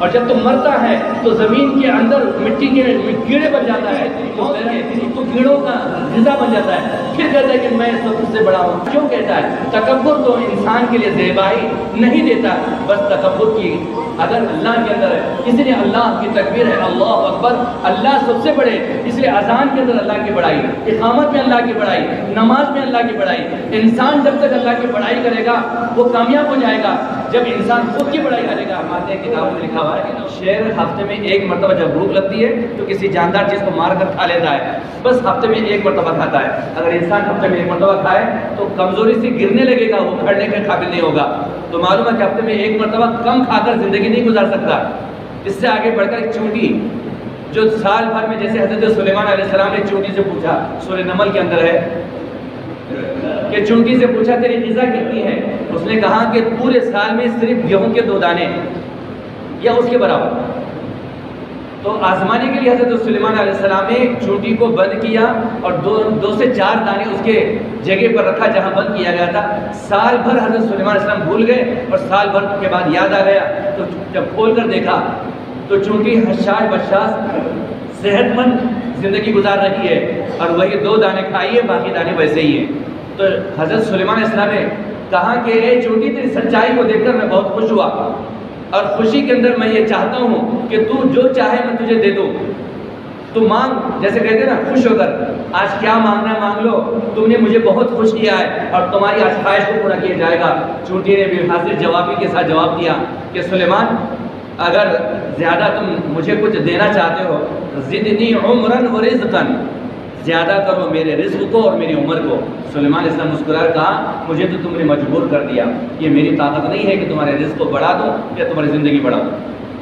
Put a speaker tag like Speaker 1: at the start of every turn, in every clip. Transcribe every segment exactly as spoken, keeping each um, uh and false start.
Speaker 1: اور جب تو مرتا ہے تو زمین کے اندر مٹی کے کیڑے بن جاتا ہے تو کیڑوں کا غذا بن جاتا ہے، پھر کہتا ہے کہ میں سب سے بڑا ہوں۔ کیوں کہتا ہے؟ تکبر تو انسان کے لیے زیبائی نہیں دیتا، بس تکبر کی اگر اللہ کے اندر ہے، اس لیے اللہ کی تکبیر ہے اللہ اکبر، اللہ سب سے بڑے، اس لیے اذان کے اندر اللہ کی بڑائی، اقامت میں اللہ کی بڑائی، نماز میں اللہ کی بڑائی۔ انسان جب تک اللہ کی بڑائی کرے گا وہ کامیاب ہو جائے گا، جب انسان خود کی بڑائی کرے گا۔ ہمارے کتابوں میں لکھا ہوا ہے شیر ہفتے میں ایک مرتبہ جب بھوک لگتی ہے تو کسی جاندار چیز کو مار کر کھا لیتا ہے، بس ہفتے میں ایک مرتبہ کھاتا ہے۔ اگر انسان ہفتے میں ایک مرتبہ کھائے تو کمزوری سے گرنے لگے گا، وہ کھڑنے کے قابل نہیں ہوگا۔ تو معلوم ہے کہ ہفتے میں ایک مرتبہ کم کھا کر زندگی نہیں گزار سکتا۔ اس سے آگے بڑھ کر ایک چونٹی جو سال بھر میں، جیسے حضرت سلیمان علیہ السلام نے چونٹی سے پوچھا، سورہ نمل کے اندر ہے کہ چونٹی سے پوچھا تیری غذا کتنی ہے؟ اس نے کہا کہ پورے سال میں صرف گیہوں کے دو دانے یا اس کے برابر۔ تو آزمانے کے لیے حضرت سلیمان علیہ السلام نے چونٹی کو بند کیا اور دو دو سے چار دانے اس کے جگہ پر رکھا جہاں بند کیا گیا تھا۔ سال بھر حضرت سلیمان علیہ السلام بھول گئے اور سال بھر کے بعد یاد آ گیا تو جب کھول کر دیکھا تو چونٹی حشاش بشاش صحت مند زندگی گزار رہی ہے اور وہی دو دانے کھائی ہے، باقی دانے ویسے ہی ہیں۔ تو حضرت سلیمان علیہ السلام نے کہا کہ اے چونٹی تیری سچائی کو دیکھ کر میں بہت خوش ہوا اور خوشی کے اندر میں یہ چاہتا ہوں کہ تو جو چاہے میں تجھے دے دوں، تو مانگ، جیسے کہتے ہیں نا خوش ہو کر آج کیا مانگنا ہے مانگ لو، تم نے مجھے بہت خوش کیا ہے اور تمہاری آج خواہش کو پورا کیا جائے گا۔ چونٹی نے بھی حاضر جوابی کے ساتھ جواب دیا کہ سلیمان اگر زیادہ تم مجھے کچھ دینا چاہتے ہو زدنی عمراً و رزقاً، زیادہ کرو میرے رزق کو اور میری عمر کو۔ سلیمان علیہ السلام مسکرا کر کہا مجھے تو تم نے مجبور کر دیا، یہ میری طاقت نہیں ہے کہ تمہارے رزق کو بڑھا دوں یا تمہاری زندگی بڑھا دوں۔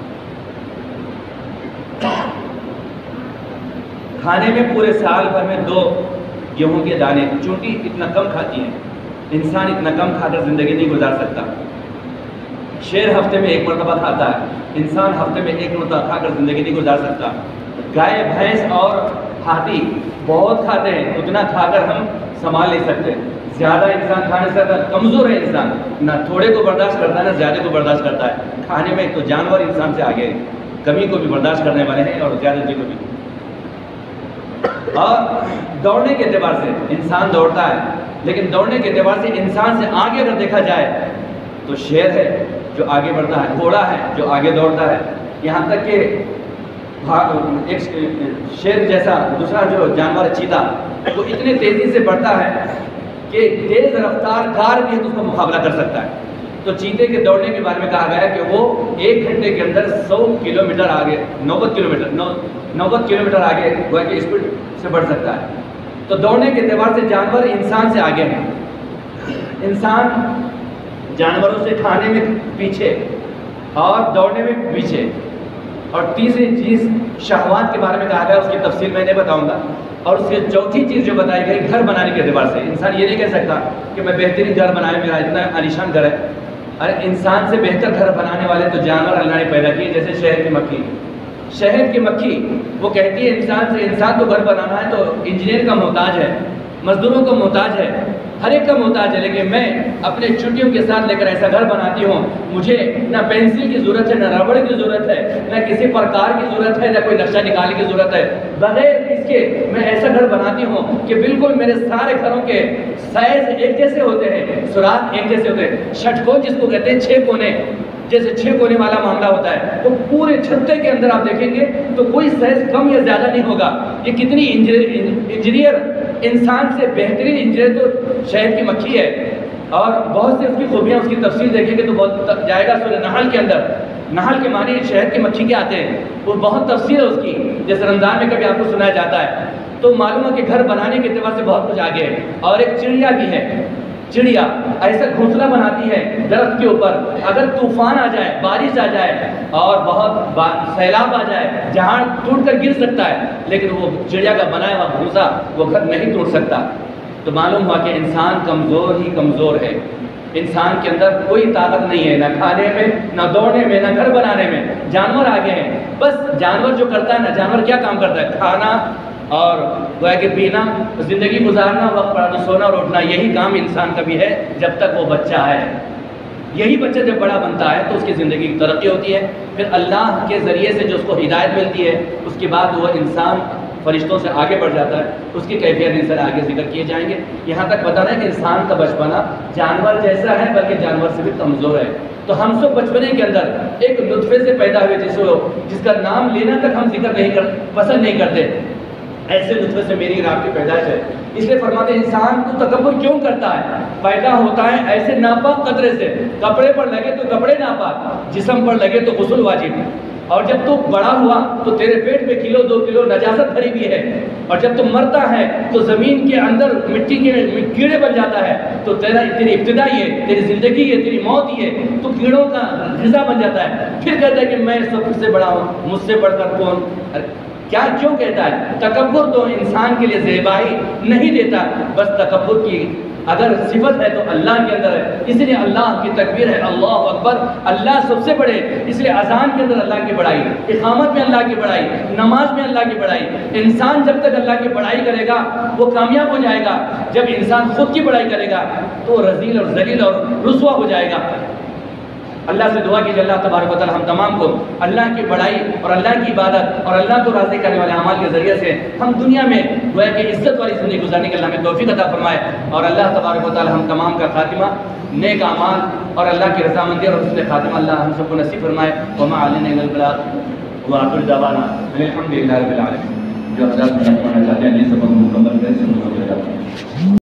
Speaker 1: کھانے میں پورے سال بھر میں دو گیہوں کے دانے، چونٹی اتنا کم کھاتی ہے، انسان اتنا کم کھا کر زندگی نہیں گزار سکتا۔ شیر ہفتے میں ایک مرتبہ کھاتا ہے، انسان ہفتے میں ایک مرتبہ کھا کر زندگی نہیں گزار سکتا۔ گائے بھینس اور ہاتھی بہت کھاتے ہیں، اتنا کھا کر ہم سنبھال نہیں سکتے۔ زیادہ انسان کھانے سے کمزور ہے، انسان نہ تھوڑے کو برداشت کرتا ہے نہ زیادہ کو برداشت کرتا ہے۔ کھانے میں تو جانور انسان سے آگے، کمی کو بھی برداشت کرنے والے ہیں اور زیادتی کو بھی۔ اور دوڑنے کے اعتبار سے انسان دوڑتا ہے، لیکن دوڑنے کے اعتبار سے انسان سے آگے اگر دیکھا جائے تو شیر ہے جو آگے بڑھتا ہے، گھوڑا ہے جو آگے دوڑتا ہے، یہاں تک کہ ایک شیر جیسا دوسرا جو جانور چیتا وہ اتنے تیزی سے بڑھتا ہے کہ تیز رفتار کار بھی تو اس کا مقابلہ کر سکتا ہے۔ تو چیتے کے دوڑنے کے بارے میں کہا گیا ہے کہ وہ ایک گھنٹے کے اندر سو کلو میٹر آگے نوبت کلو میٹر نوبت کلو میٹر آگے گویا کہ اسپیڈ سے بڑھ سکتا ہے۔ تو دوڑنے کے اعتبار سے جانور انسان سے آگے ہیں، انسان جانوروں سے کھانے میں پیچھے اور دوڑنے میں پیچھے۔ اور تیسری چیز شہوات کے بارے میں کہا گیا، اس کی تفصیل میں نہیں بتاؤں گا۔ اور اس کی چوتھی چیز جو بتائی گئی گھر بنانے کے اعتبار سے، انسان یہ نہیں کہہ سکتا کہ میں بہترین گھر بنایا، میرا اتنا عالیشان گھر ہے۔ ارے انسان سے بہتر گھر بنانے والے تو جانور اللہ نے پیدا کیے، جیسے شہد کی مکھی۔ شہد کی مکھی وہ کہتی ہے انسان سے، انسان کو گھر بنانا ہے تو انجینئر کا محتاج ہے، مزدوروں کا محتاج ہے، ہر ایک کا محتاج ہے، لیکن میں اپنے چھٹیوں کے ساتھ لے کر ایسا گھر بناتی ہوں، مجھے نہ پینسل کی ضرورت ہے، نہ ربڑ کی ضرورت ہے، نہ کسی پرکار کی ضرورت ہے، نہ کوئی نقشہ نکالنے کی ضرورت ہے، بغیر اس کے میں ایسا گھر بناتی ہوں کہ بالکل میرے سارے گھروں کے سائز ایک جیسے ہوتے ہیں، سوراخ ایک جیسے ہوتے ہیں۔ شٹکون جس کو کہتے ہیں چھ کونے، جیسے چھ کونے والا معاملہ ہوتا ہے، تو پورے چھتے کے اندر آپ دیکھیں گے تو کوئی سائز کم یا زیادہ نہیں ہوگا۔ یہ کتنی انجینئر، انسان سے بہترین انجینئر تو شہد کی مکھی ہے، اور بہت سی اس کی خوبیاں، اس کی تفصیل دیکھیں گے تو بہت جائے گا۔ سورہ نحل کے اندر نحل کے معنی شہد کی مکھی کے آتے ہیں، وہ بہت تفصیل ہے اس کی، جیسے رمضان میں کبھی آپ کو سنایا جاتا ہے۔ تو معلوم ہے کہ گھر بنانے کے اعتبار سے بہت کچھ آگے ہے۔ اور ایک چڑیا بھی ہے، چڑیا ایسا گھونسلہ بناتی ہے درخت کے اوپر، اگر طوفان آ جائے، بارش آ جائے اور بہت سیلاب آ جائے، جہاں ٹوٹ کر گر سکتا ہے، لیکن وہ چڑیا کا بنایا ہوا گھونسا وہ گھر نہیں ٹوٹ سکتا۔ تو معلوم ہوا کہ انسان کمزور ہی کمزور ہے، انسان کے اندر کوئی طاقت نہیں ہے، نہ کھانے میں، نہ دوڑنے میں، نہ گھر بنانے میں۔ جانور آگے ہیں، بس جانور جو کرتا ہے نا، جانور کیا کام کرتا ہے؟ کھانا اور گویا کہ پینا، زندگی گزارنا، وقت پر سونا اور اٹھنا، یہی کام انسان کا بھی ہے جب تک وہ بچہ ہے۔ یہی بچہ جب بڑا بنتا ہے تو اس کی زندگی کی ترقی ہوتی ہے، پھر اللہ کے ذریعے سے جو اس کو ہدایت ملتی ہے، اس کے بعد وہ انسان فرشتوں سے آگے بڑھ جاتا ہے، اس کی کیفیت ان سے آگے ذکر کیے جائیں گے۔ یہاں تک بتانا ہے کہ انسان کا بچپنا جانور جیسا ہے، بلکہ جانور سے بھی کمزور ہے۔ تو ہم سب بچپنے کے اندر ایک نطفے سے پیدا ہوئے، جس کو جس کا نام لینا تک ہم ذکر نہیں کر پسند نہیں کرتے، ایسے نطفے سے میری رات کی پیدائش ہے۔ اس لیے فرماتے ہیں انسان تو تکبر کیوں کرتا ہے؟ پیدا ہوتا ہے ایسے ناپاک قطرے سے، کپڑے پر لگے تو کپڑے ناپاک، جسم پر لگے تو غسل واجب، اور جب تو بڑا ہوا تو تیرے پیٹ میں کلو دو کلو نجاست بھری ہوئی ہے، اور جب تم مرتا ہے تو زمین کے اندر مٹی کے کیڑے بن جاتا ہے، تو تیرا تیری ابتدا یہ ہے، تیری زندگی ہے، تیری موت یہ ہے، تو کیڑوں کا غذا بن جاتا ہے۔ پھر کہتا ہے کہ میں سب سے بڑا ہوں، مجھ سے بڑھ کر کون؟ کیا کیوں کہتا ہے؟ تکبر تو انسان کے لیے زیبائی نہیں دیتا، بس تکبر کی اگر صفت ہے تو اللہ کے اندر ہے، اس لیے اللہ کی تکبیر ہے، اللہ اکبر، اللہ سب سے بڑے، اس لیے اذان کے اندر اللہ کی بڑائی، اقامت میں اللہ کی بڑائی، نماز میں اللہ کی بڑائی۔ انسان جب تک اللہ کی بڑائی کرے گا وہ کامیاب ہو جائے گا، جب انسان خود کی بڑائی کرے گا تو رذیل اور ذلیل اور رسوا ہو جائے گا۔ اللہ سے دعا کیجیے اللہ تبارک و تعالی ہم تمام کو اللہ کی بڑائی اور اللہ کی عبادت اور اللہ کو راضی کرنے والے اعمال کے ذریعے سے ہم دنیا میں گویا کہ عزت والی زندگی گزارنے کے اللہ ہمیں توفیق عطا فرمائے، اور اللہ تبارک و تعالی ہم تمام کا خاتمہ نیک اعمال اور اللہ کی رضامندی اور حسن خاتمہ اللہ ہم سب کو نصیب فرمائے۔ وما علینا الا البلاغ وآخر دعوانا الحمد للہ رب العالمین۔ جو حضرات میں کرنا چاہتے ہیں یہ سب ہم مکمل کریں۔